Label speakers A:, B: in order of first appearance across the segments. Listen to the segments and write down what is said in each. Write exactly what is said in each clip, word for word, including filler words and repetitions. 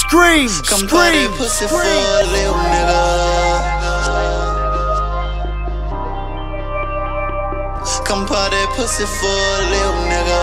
A: Scream,
B: Come
A: scream,
B: pussy
A: scream.
B: for a little nigga. Come party pussy for a little nigga.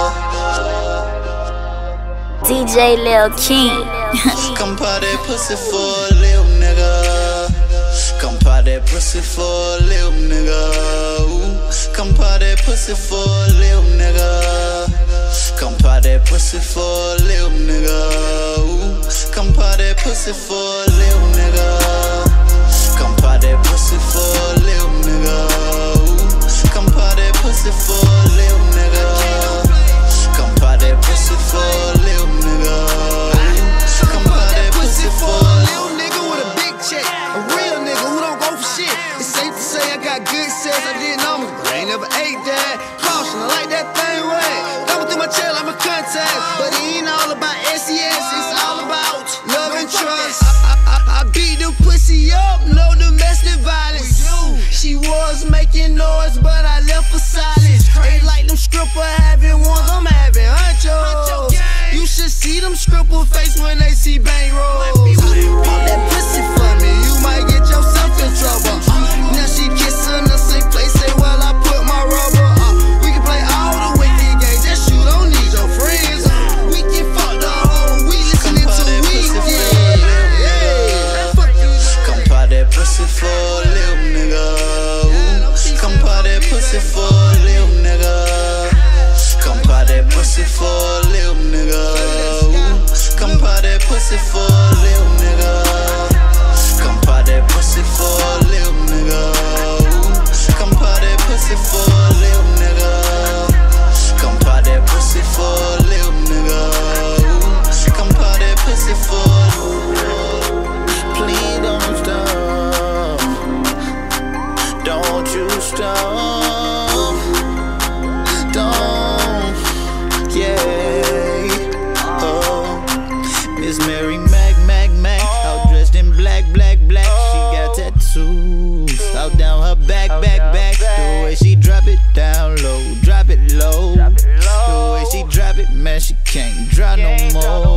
C: D J Lil King.
B: Come party pussy for a little nigga. Come party pussy for a little nigga. Ooh. Come party pussy for a little nigga. Come party pussy for a little nigga. Ooh. Come party pussy for a little nigga. Come party pussy for a little nigga. Ooh. Come party pussy for a little nigga. Come party pussy for a little nigga. Come party pussy for a
D: little nigga with a big check. A real nigga who don't go for shit. It's safe to say I got good sex. I did numbers, but I ain't never ate that. Caution, I like that thing wet. Coming through my chair like my contact. But it ain't all about S E S, it's all about love and trust. I, I, I beat the pussy up, no domestic violence. She was making noise, but I left for silence. Ain't like them stripper having ones, I'm having huncho. You should see them stripper face when they see bang rolls. Pop that pussy for me, you might get yourself in trouble. Now she kissing the same place, say, well, I put my rubber. Uh, we can play all the wicked games, just you don't need your friends. Uh, we can fuck the whole week, listening to Weekend. Yeah, fuck you.
B: Come party pussy for a little nigga. Come party pussy for a little nigga. Come party pussy for a little nigga. Come party pussy for a little nigga. Come party pussy for a little nigga. Come party pussy for a little nigga. Come party pussy for a little nigga. Come party pussy for a little nigga. Please don't stop. Don't you stop. Don't, yeah. Oh, Miss Mary Mac, Mac, Mac, all dressed in black, black, black. She got tattoos out down her back, back, back. The way she drop it down low, drop it low. The way she drop it, man, she can't drop no more.